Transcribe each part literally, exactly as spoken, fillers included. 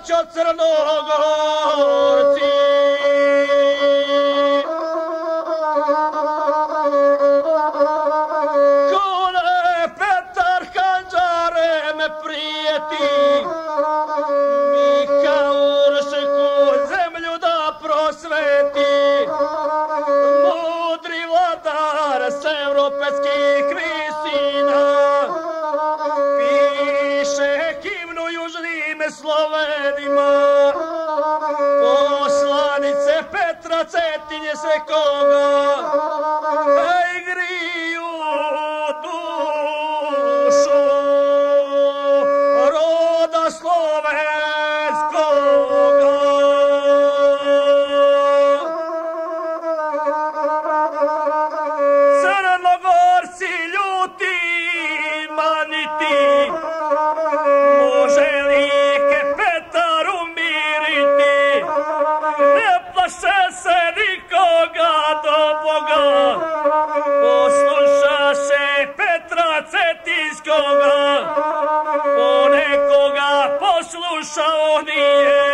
braćo Crnogorci. Kone Petar Handžarem prijeti, Mihauršku zemlju da prosveti. Mudri vladar s evropskih visina piše himnu južnim Slovenima. Poslanice Petra Cetinje se koga aj griju dušu roda slovenskoga. Crnogorci ljuti maniti, može li ke Petar umiriti? Ne plaše se nikoga do Boga, poslušaše Petra Cetinskoga, ponekoga poslušao nije.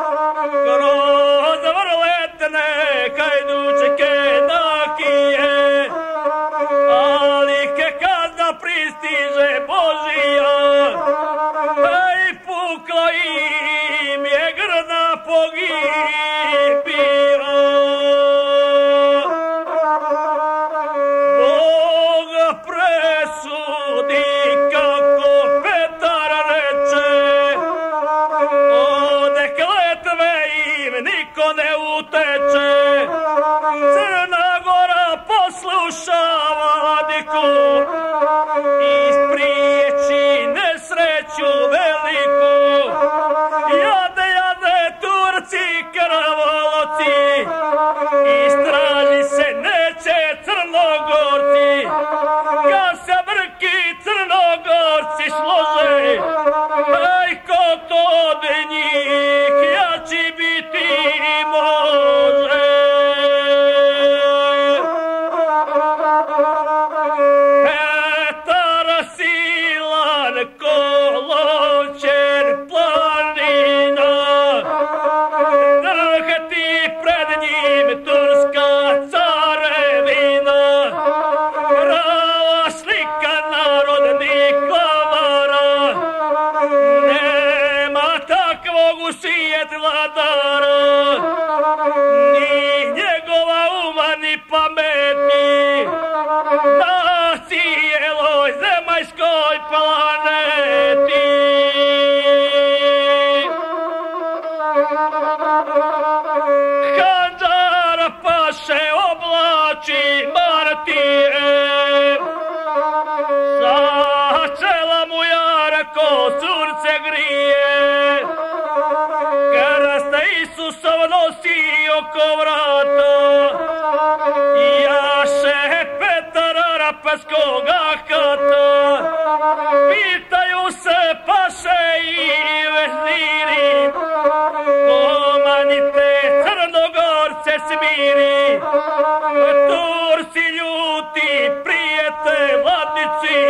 Kroz vrletne kajdučke nakije, ali ke kazna pristiže Božija, aj pukla im je grna pogibija. Bog presudi kako Petar reče, ode kletve im niko ne uteče. Crna Gora posluša vladiku i spriječi nesreću veliku. Jade, jade Turci krvoloci, istraži se neće Crnogorci. Kad se brki Crnogorci slože, aj ko to od njih jači biti može. Petar silan kolovčer planina, drhti pred njim turska carevina. Prava slika narodnih klavara, nema takvog u svijet vladara, ni njegova uma ni pameti, na cijeloj zemaljskoj planeti. Handžar paše oblači martije, sa čela mu jarko sunce grije. Krst Isusov nosi oko vrata, jaše Petar Rapskoga kata. Pitaju se paše i veziri, pomanite Crnogorce smiri. Turci ljuti prijete vladnici,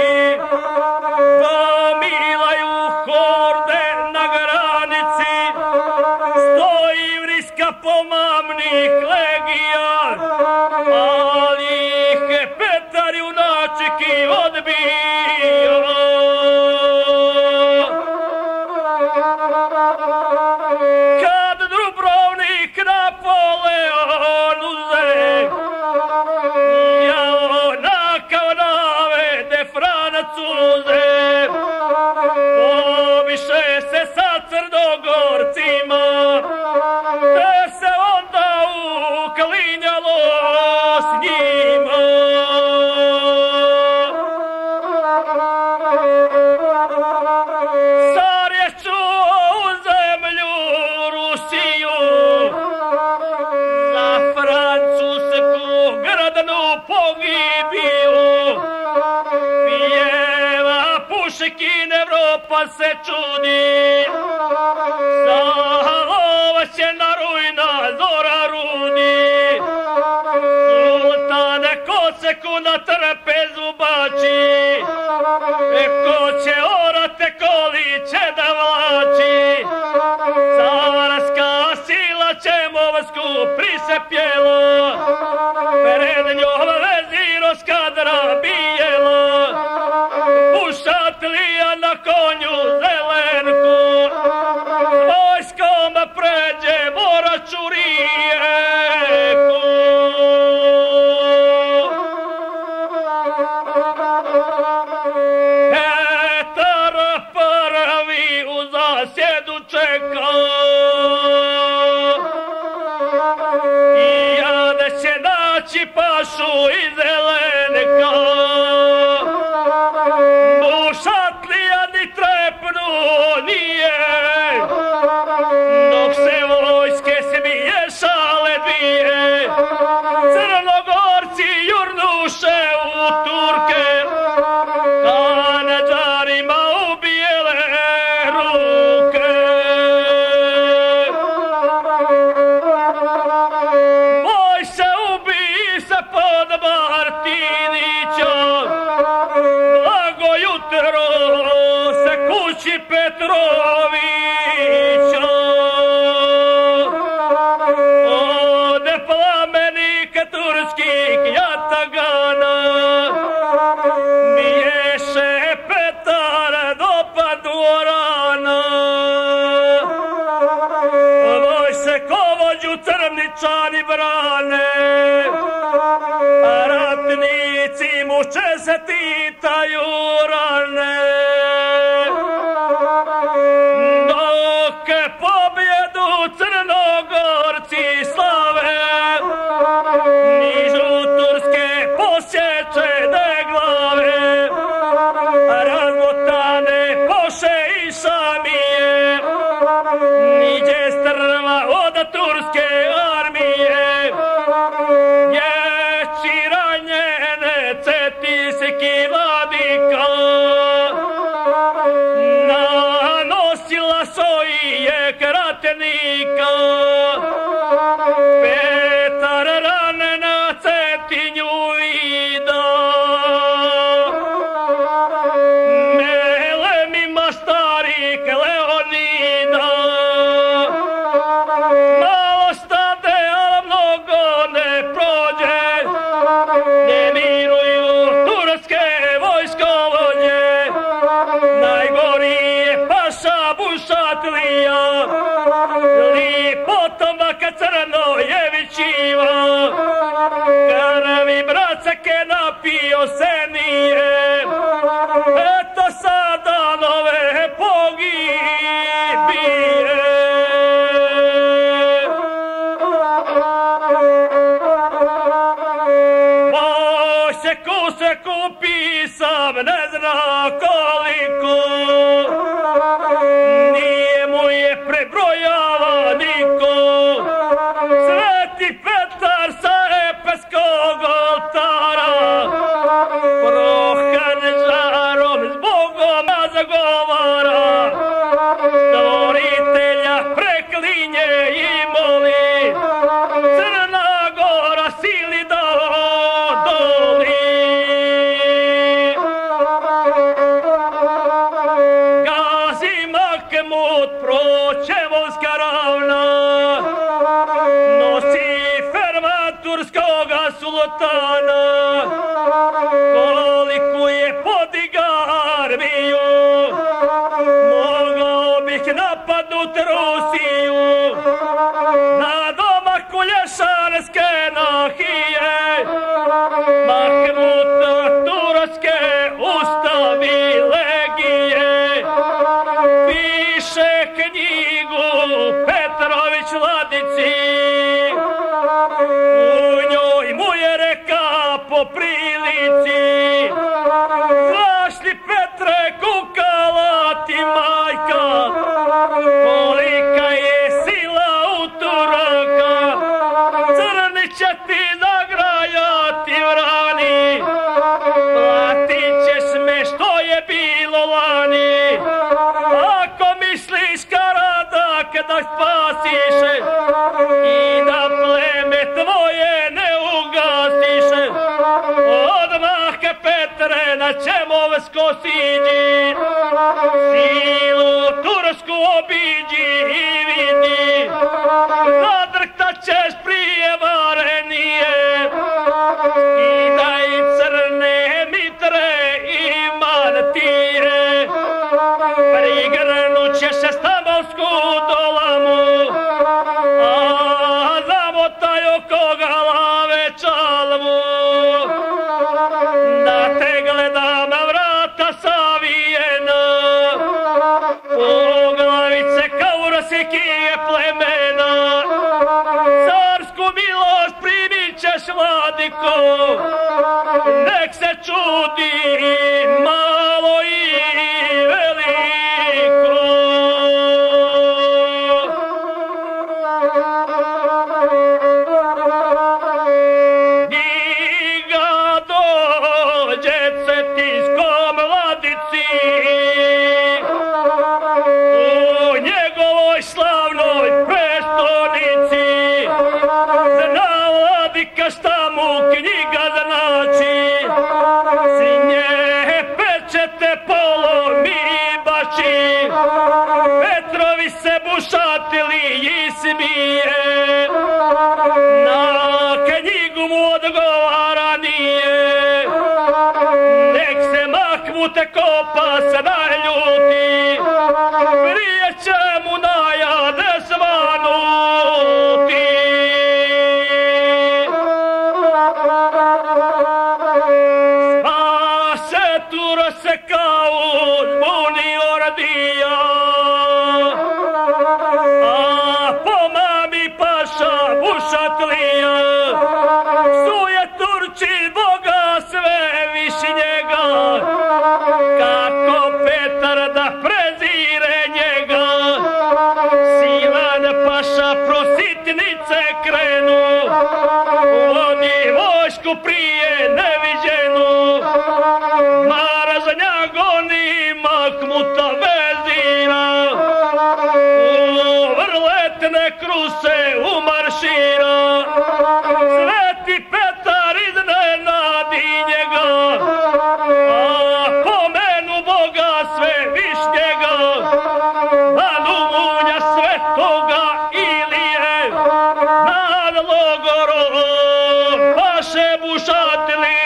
pomilaju horde na granici. Stoji vriska pomamnih legija, ali ih Petar junački odbija. Kad Dubrovnik Napoleon uze, jao nakav navede Francuze. Pobiše se sa Crnogorcima, te se onda uklinjalo s njima. Car je čuo u zemlju Rusiju, za francusku gradnu pogibiju. Pjeva Puškin, Evropa se čudi, zalovaćena rujna zora rudi. Sultane koseku na trpezu bači, ko će orate koliće da vlači. se pjelo, pred njom veziro s kadra bijelo, pušatlija na konju zelenku, s vojskom pređe moraču rijeku. Petar prvi u zasjedu čeka, i jade će naći pašu i zelenka. Bušatlija ni trepnu nije, dok se vojske smije šale dvije. Crnogorci jurnuše u Turke, Kanađarima u bijele ruke. Boj se ubi se pod Martinićom, blago jutro se kući Petrovića. Ode plamenike turskih jatagana, biješe Petar do Padurana. Voj se kovođu crničani brane, a ratnici muče se titaju rane. Dok pobjedu Crnogorci slave, nižu turske posjeće de glave, razmotane koše i šamije, niđe strva od turske armije. Dječi ranjene cetinski vladika, nanosila svojih kratnika. Petar rane na Cetinju vida, melem ima starik Leonida. Malo stade, a mnogo ne prođe, ne miruju turske vojskovođe. Najgori je paša Bušatlija, li potomaka Crnojevićiva. Krvi bracake napio se nije, eto sada nove pogibije. Moseku se kupi sam ne zna koliko, nije mu je prebrojava niko. Sveti Petar sa epeskog oltara, prohan žarom s Bogom zagovara. Stvoritelja preklinje i moli, Crna Gora sili da odoli. Gazi Mahmud proće vojska ravna, nosi ferman turskoga sultana. Koliko je podiga armiju, mogao bih napadnut Rusiju. Na domak Kulješarske nahije, Mahmud turske ustavi legije. Piše knjigu Petrović Vladici, u njoj mu je reka po prilici: Zašli Petre, kukala ti majka, kolika je sila u Turaka. Crni će ti nagrajati vrani, platit ćeš me što je bilo lani. Ako misliš Karadak da spasiš i da pleme tvoje ne ugasiš, odmah Petre na Čemovsko siđi, silu tursku obiđi i vidi, zadrktat ćeš prije carsku dolamu, a zamotaj oko galave čalmu. Da te gledam vrata savijena, poglavice kao rasjekije plemena. Carsku milost primit ćeš, vladiko, nek se čudi malo i veliko. Knjiga dođe cetinjskom vladici, u njegovoj slavnoj prestonici. Zna vladika šta mu knjiga znači, s nje pečete polomi bači. Petrovi se bušatili i smije, na knjigu mu odgovara nije. Nek se Mahmute kopa se naljuti, prije će mu najade svanuti. Sva se tu rasekao zbuni ordija, a po mami paša bušatlija. Psuje Turčin Boga sve višnjega, kako Petar da prezire njega. Silan paša prositnice krenu, vodi vojsku prije neviđenu. Maražnja goni Mahmuta vezira, u vrletne kruse umaršira. Sveti Petar iznenadi njega, a pomenu Boga sve višnjega. Danu munja svetoga Ilije, nad logorom paše bušatlije.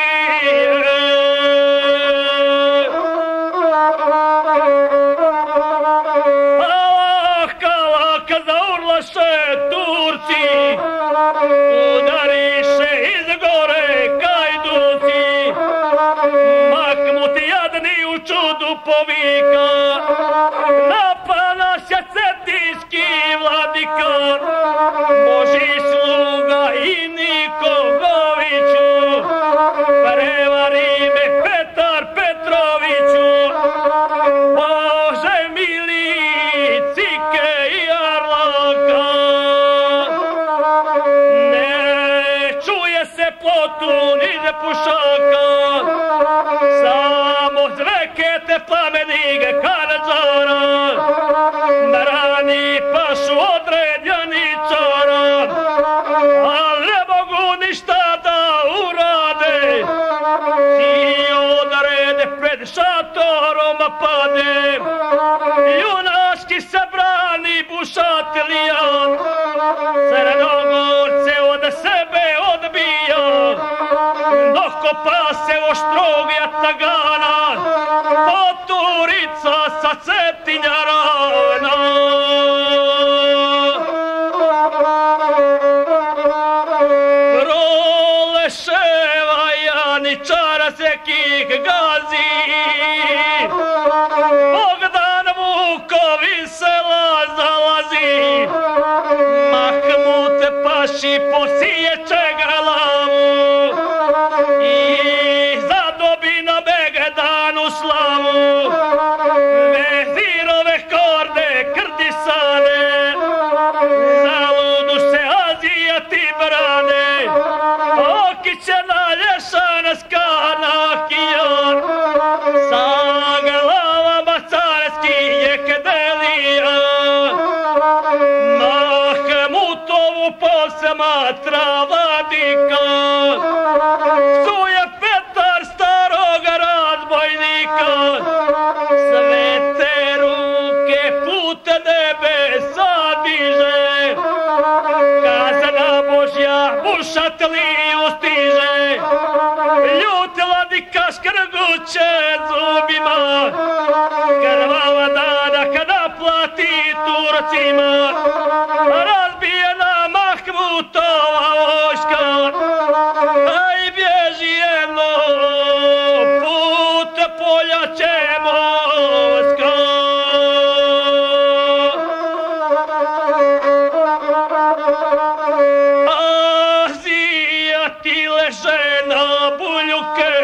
Laka, laka zaurlaše Turci, udariše iz gore kajduci. Mahmut jadni u čudu povika, napa nas je cetinjski vladika. Boži sluga i Nikogoviću, prevari me Petar Petroviću. Bože mili, cike i arlaka, ne čuje se plotu ni za pušaka. Samo zvekete plamenige Karađara, na rani pašu odredjaničara. Al ne mogu ništa da urade, ti odrede pred šatorom pade. Junaški se brani bušatlija, Crnogorce od sebe odbija. Dokopa se oštrog jatagana, poturica sa Cetinja rana. Proleševa janičara sekih gazi, Bogdan Vukovi sela zalazi. Mahmut paši posiječe glavu i zadobi na Begedanu slavu. Vezirove korde krdisane, zaludu se Azijati brane. Okiće nalješana skanakijan, sa glavama carski je kedelija. Mahmutovu posmatra vladika, psuje Petar starog razbojnika. Sve te ruke put nebesa diže, kazna Božja bušatliju stiže. Ljut vladika škrguće zubima, krvava dana kada plati Turcima. torcima, razbijena Mahmutova vojska, a i bježi jedno put Poljače Moska. Azija ti leže na buljuke,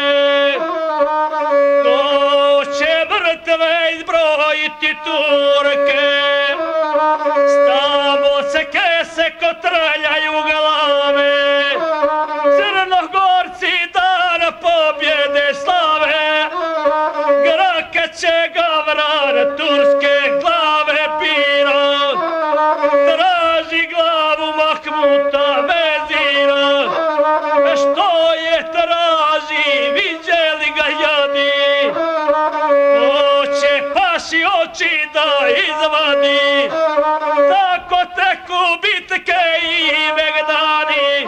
ko će mrtve izbrojiti Turke, Stambulce kese kotrljaju glave, Crnogorci dan pobjede slave, Graka će Gavran turske glave pira, traži glavu Mahmuta vezira, što je traži, viđeli ga jadi, hoće paši oči da izvadi, tako teku bitke i megdani,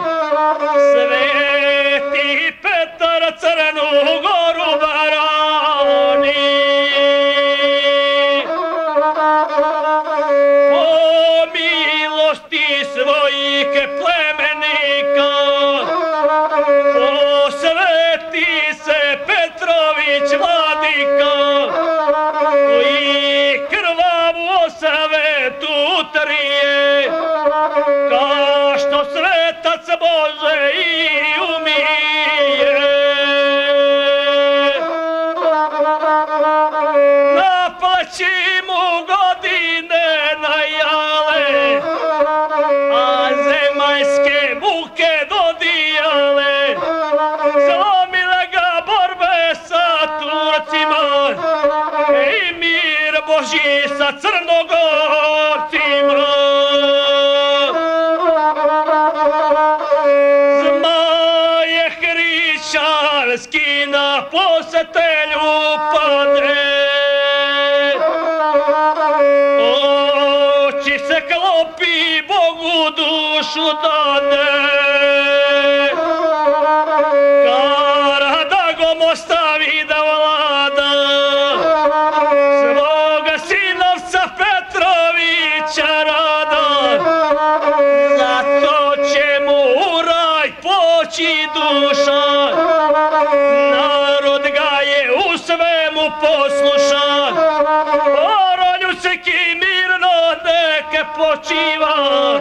Sveti Petar Crnu Goru brani. Po milosti svojih plemenika, osveti se Petrović vladika, koji krvavu osvetu utrije, ka što svetac Bože i umije. Naplaći mu godine najale, a zemaljske muke dodijale, slomile ga borbe sa Turcima i mir Božji sa Crnogorcima. Zmaje hrišćanski na posjetelju pade, oči se klopi, Bogu dušu dade, Karađorđe mu ostavi da vlada, svoga sinovca Petrovića rada, zato će mu u raj poći duša, narod ga je u svemu posluša, Oronjučeki mirno neke počiva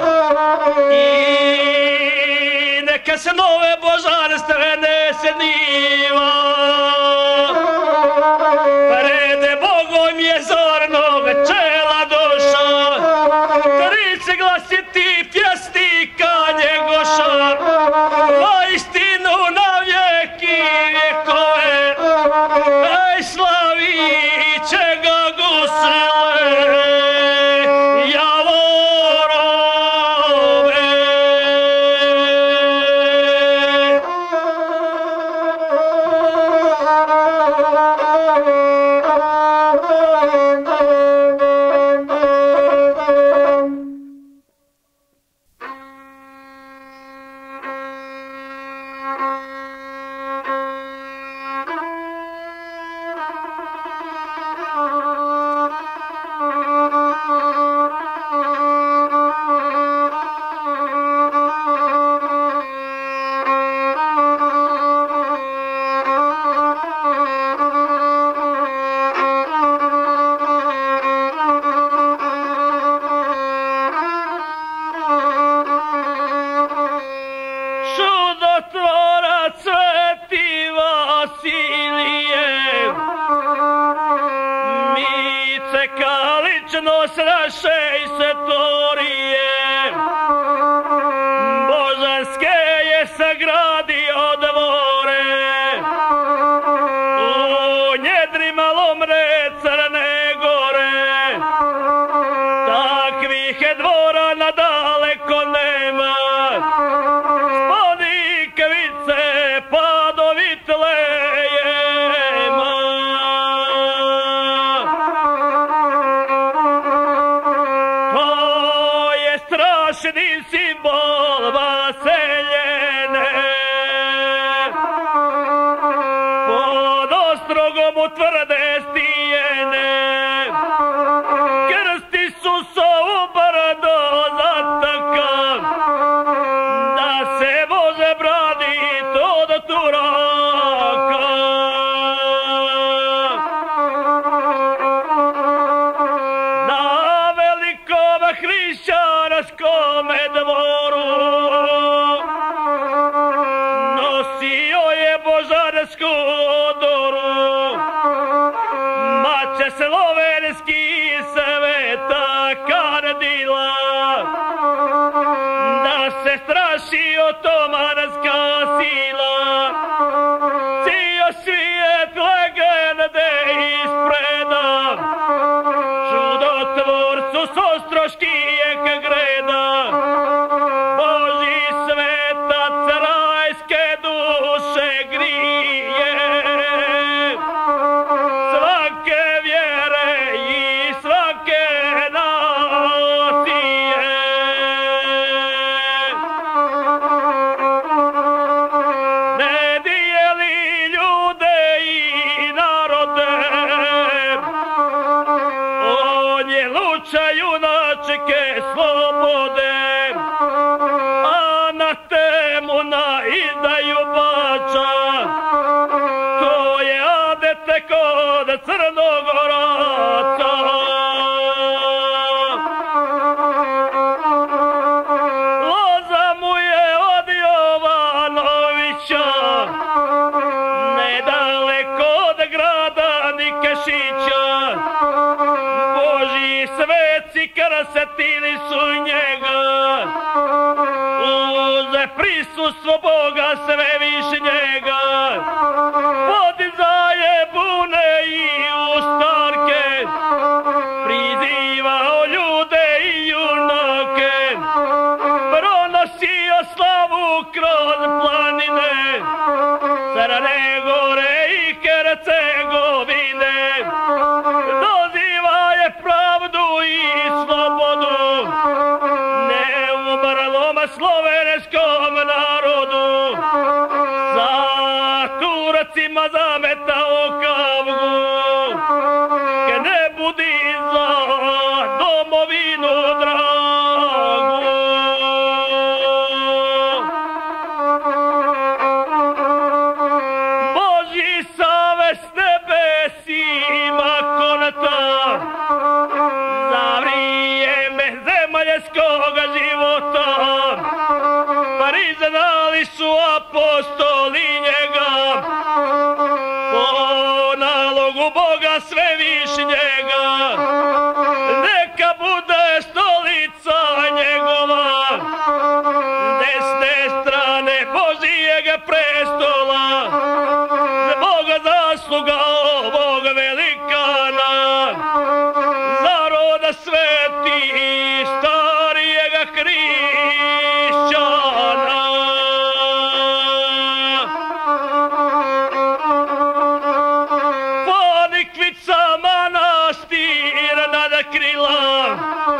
i neke snove božanstvene sniva. Pred Bogom je zornog čela doša, trice glasiti pjesnika njegoša, istinu na vijeki vjekove, ej slavi će ga gusle Javorove. Čudotvorac Sveti Vasilije, Mice Kaličnost naše Setorije, božanske je sagradio dvore, u njedrima lomre Crne Gore, takvih je dvora nadaleko nema, Spodikvice pa do Vitlejema. To je će slovenski sveta kardila, da se straši otomanska sila, cijel svijet legende ispreda, čudotvorcu s ostroškijeg greda, Boži svetac rajske duše grije, svake vjere i svake nacije. Ne dijeli ljude i narode, on je luča junačke slobode, a na temu na izdaju bača, to je adete kod Crnogoraca. Loza mu je od Jovanovića, nedaleko od grada Nikešića, Božji sveci krasetili su njega, uze prisustvo Boga svevišnjega, podizaje bune i ustarke, prizivao ljude i junake, pronosio slavu kroz planine, Crne Gore i Hercegovine, doziva je pravdu i slobodu neumrlom slovenskom narodu, sa Turcima zametao kavgu, ne budi za domovinu dragu. Božji savest nebesima konata, za vrijeme zemaljskog života, priznali su apostoli njega, po nalogu Boga svevišnjega, neka bude stolica njegova, desne strane Božijeg prestola, zbog zasluga ovog velikana, za roda sveti i starijega hrišćana. Ponikvica manastir nadkrila,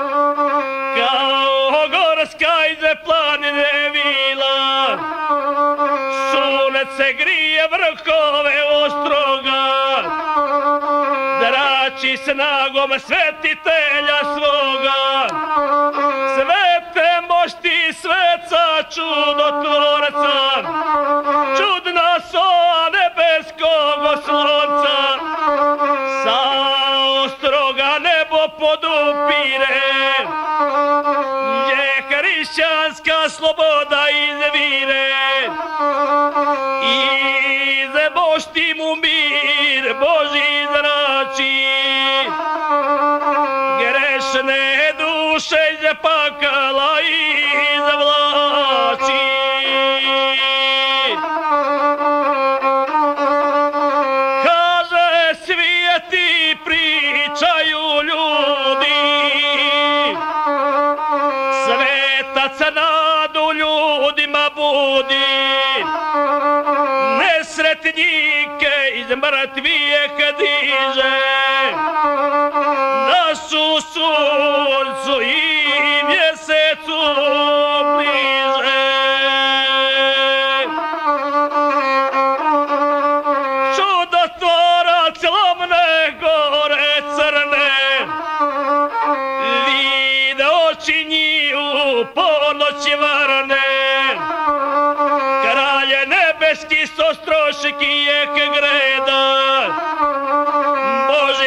kao gorska iz planine vila, sunce grije vrhove ostroga, zrači snagom svetitelja svoga, svete mošti sveca čudotvorca, čudna sova nebeskog slonca, sa ostroga nebo podupire, gdje hrišćanska sloboda izvire, iz mošti mu mir Božji zrači, grešne duše iz pakala izvlači. Kaže svijeti pričaju ljudi, svetac nadu ljudima budi, nesretnike iz mrtvijeg diže, našu suncu i mjesecu bliže. Čudotvorac lomne gore crne, vide oči njiju ponoći varne, kralje nebeski s ostroškijeg greda, Bože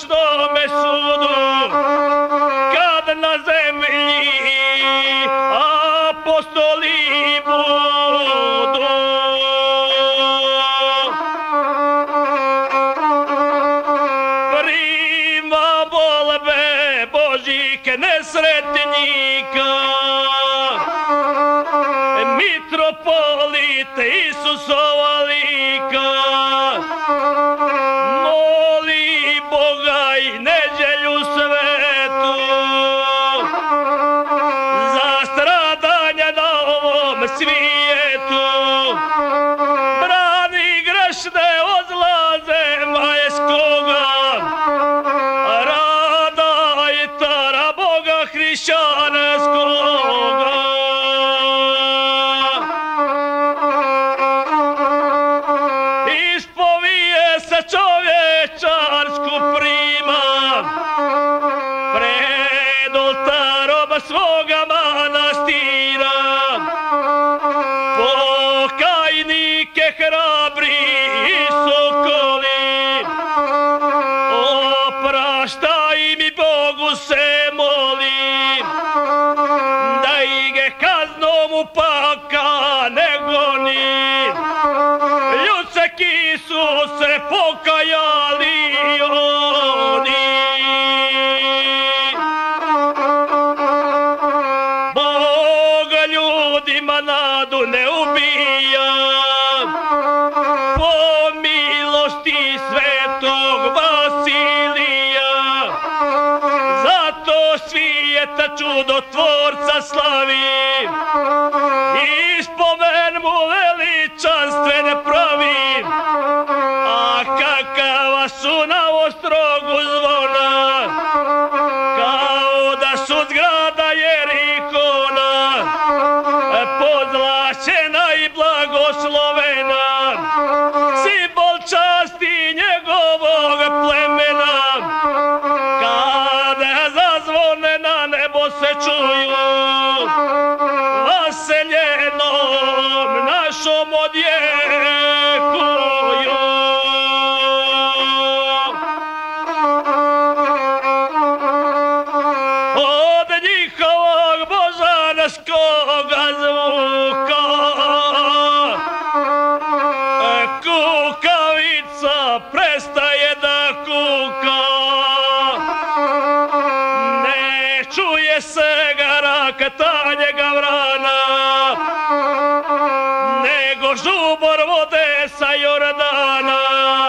strašnome sudu, kad na zemlji apostoli budu. Prima molbe Božjih nesretnika, mitropolite Isusova lika, moli Boga i neđelju svetu za stradanja na ovom svijetu. Brani grešne od zla zemaljskoga, rada i tara Boga hrišćanskoga. Ispovije se čovječarsku prima pred oltarom svoga manastira. Pokajnike hrabri i sokoli, opraštaj mi Bogu se molim, da ih kaznom upaka ne goni. Ljudski su se pokajali oni. Bog ljudima nadu ne ubija, po milosti svetog Vasilija. Zato svijeta čudotvorca slavi i spomen mu veličanstven pravi. A kakava su na ostrogu zvona, kao da su zgrada Jerihona, pozlaćena i blagoslovena, simbol časti njegovog plemena. Kada zazvone na nebo se čuju, vaseljenom našom odjekuju. Od njihovog božanskoga zvuka kukavica prestaje da kuka. Ne čuje se garakatanje gavrana, nego žubor vode sa Jordana.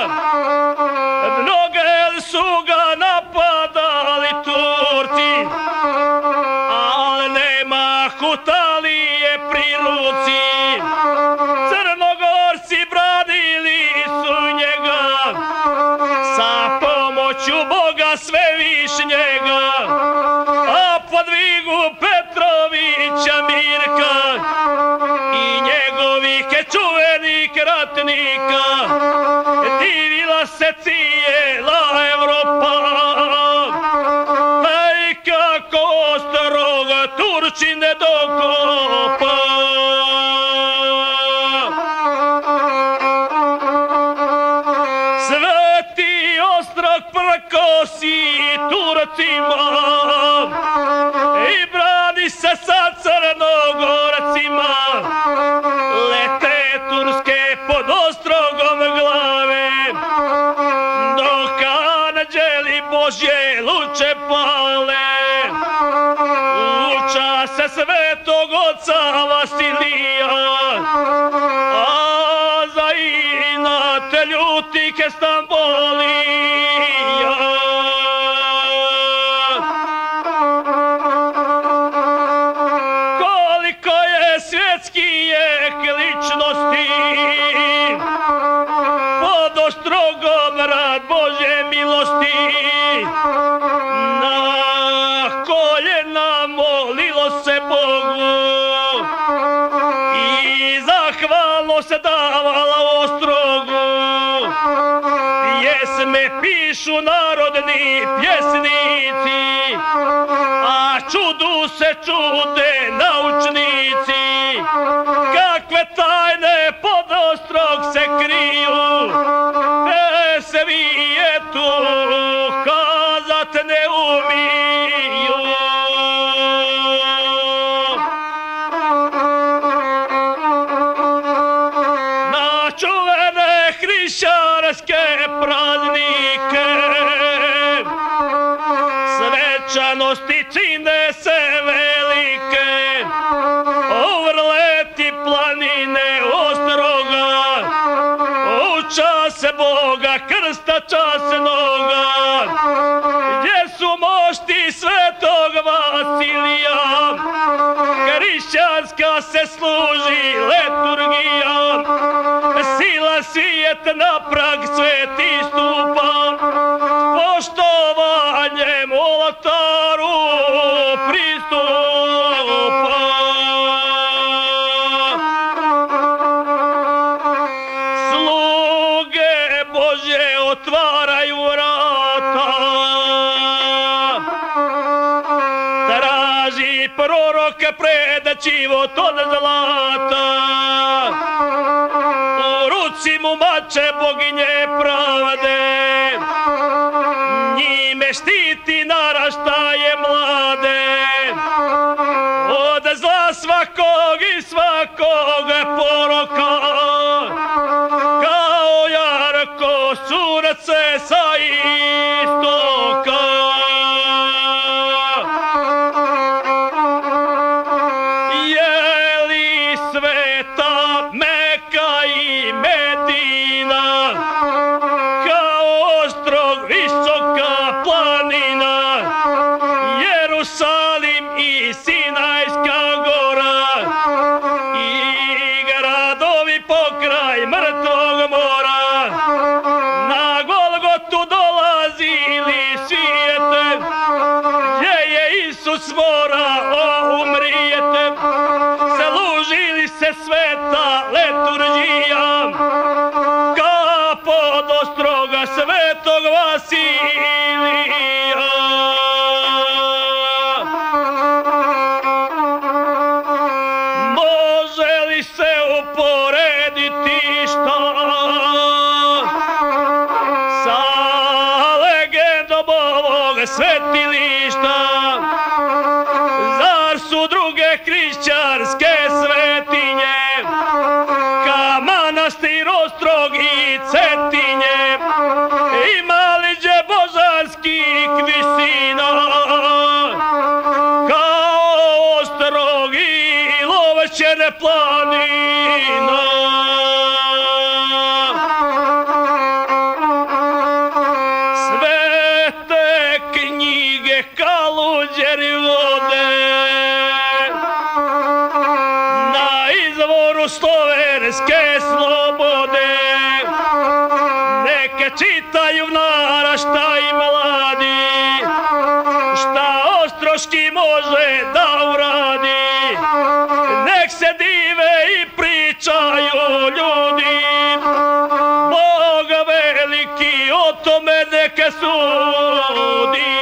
Mnoge su ga napadali Turci, al nema hutalije pri ruci. Crnogorci branili su njega sa pomoću Boga Svevišnjega, a podvigu Petrovića Mirka i njegovih čuvenih ratnika divila se cijela Evropa. Aj kako ostrog Turčin ne dokopa. Sveti ostrog prkosi Turcima i brani se sa Crnogorcima. Lete turske pod ostrogom glave, dok anđeli Božje luče pale. Uča se svetog oca Vasilija, a za inat ljutih Stambolija. Koliko je svjetskih ličnosti pod ostrogom rad Božje milosti, na koljena molilo se Bogu i zahvalno se davala ostrogu. Pjesme pišu narodni pjesnici, a čudu se čude naučnici. Kakve tajne pod ostrog se kriju, e svijetu. praznike, svečanosti čine se velike, uvrleti planine ostroga, u čase Boga krsta časnoga, gdje su mošti svetog Vasilija, hrišćanska se služi leturgija, sila svijet na prag sveti stupa, poštovanjem oltaru pristupa. Sluge Božje otvaraju vrata, traži proroka pred život od zlata, u ruci mu mače boginje pravde, njime štiti naraštaje mlade, od zla svakog i svakog poroka, kao jarko sunce sa istoka. Je li sveta Meka i Medina, kao ostrog visoka planina, Jerusalim i Sinajska gora, i gradovi pokraj mrtvog mora, na Golgotu dolazili svijete, gdje je Isus morao umrijete, služili se sveta leturgija, ka pod ostroga svetog Vasilija. Može li se uporediti šta sa legendom ovog svetilišta? Zar su druge hrišćanske svetinje, ka manastir Ostrog i Cetinje, imali gdje božanskih visina, kao Ostrog i Lovćene planina? Svete knjige kaluđeri vode, na izvoru slovenske slobode, neke čitaju naraštaj mladi, šta ostroški može da uradi, nek se dive i pričaju ljudi, Bog veliki o tome neka sudi.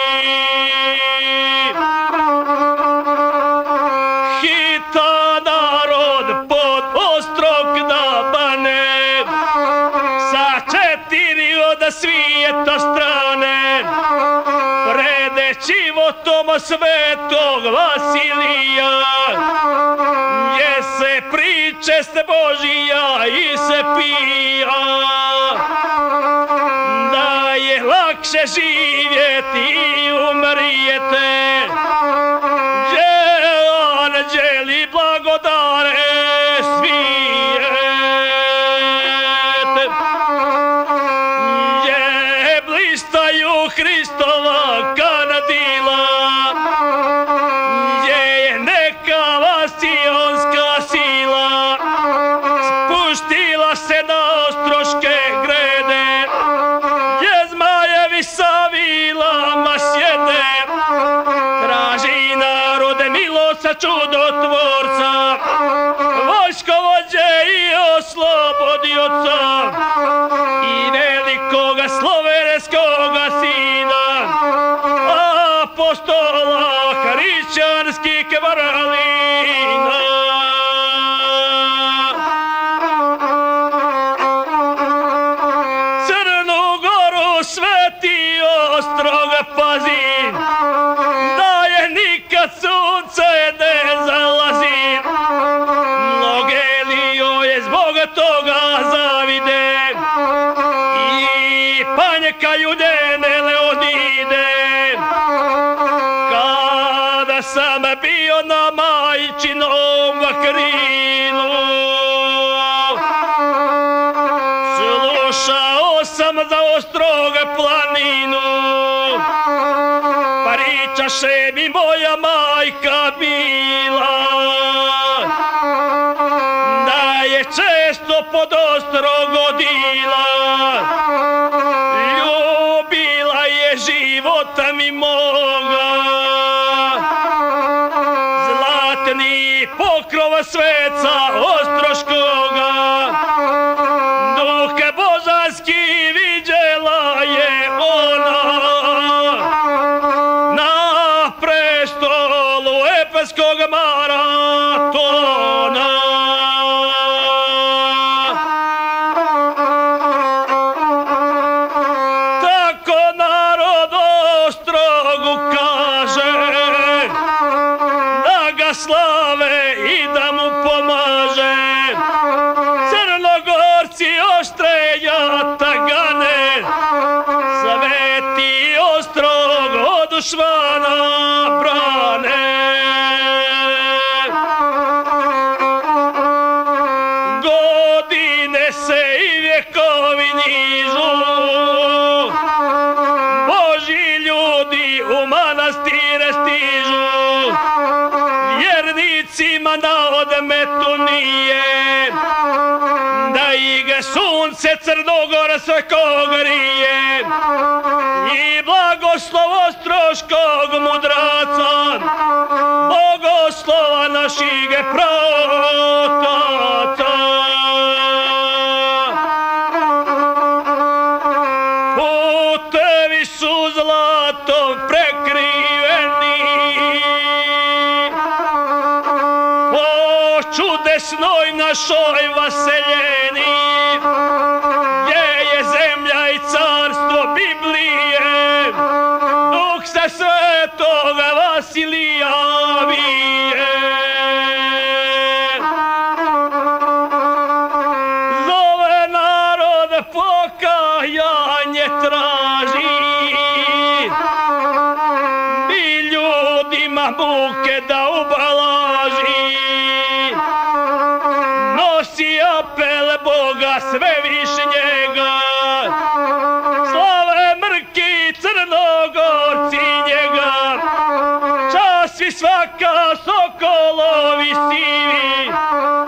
Hita narod pod Ostrog da bane, sa četiri od svijeta strane, pred životom svetog Vasilija, gdje se priče s Božija i se pija, da je lakše živjeti i umrijete, gdje anđeli blagodare svijete, gdje blistaju Hristova kandila, gdje je neka vasiljonska sila spuštila se na ostroške grede, gdje zmajevi sa vilama sjede, traži narode milosa čudotvorca, vojskovođe i oslobodioca, i velikoga slovenskoga sina, apostola hrišćanskih vrlina. Crnu Goru sveti Ostrog pazi, da je nikad sunce ne zalazi, mnoge li joj je zbog toga zavide, i majka Juljene Leonide. Kada sam bio na majčinom krilu, slušao sam za Ostroga planinu, pričaše mi moja majka bila, da je često pod Ostrog odila, ljubila je života mi moga, zlatni pokrova sveca Ostroškoga, duh božanski viđela je ona, na prestolu epskog maratona. Tako narod Ostrogu kaže, da ga slave i da mu pomaže. Crnogorci Oštreja tagane, Sveti Ostrog od dušmana brane. Godine se i vjekovi nižu, Božji ljudi u manastire stižu, vjernicima na odmetu nije, da ih sunce crnogorskog grije. I blagoslov ostroškog mudraca, bogoslova naših praotaca. Putevi su zlatom prekriveni, po čudesnoj našoj vaseljeni, gdje je zemlja i carstvo Biblije, duh sa svetoga Vasilija vije. Zove narod pokajanje traži, i ljudima muke da ubalaži, nosi apel Boga svevišnjega, slave mrki Crnogorci njega, čas svi svaka sokolovi sivi,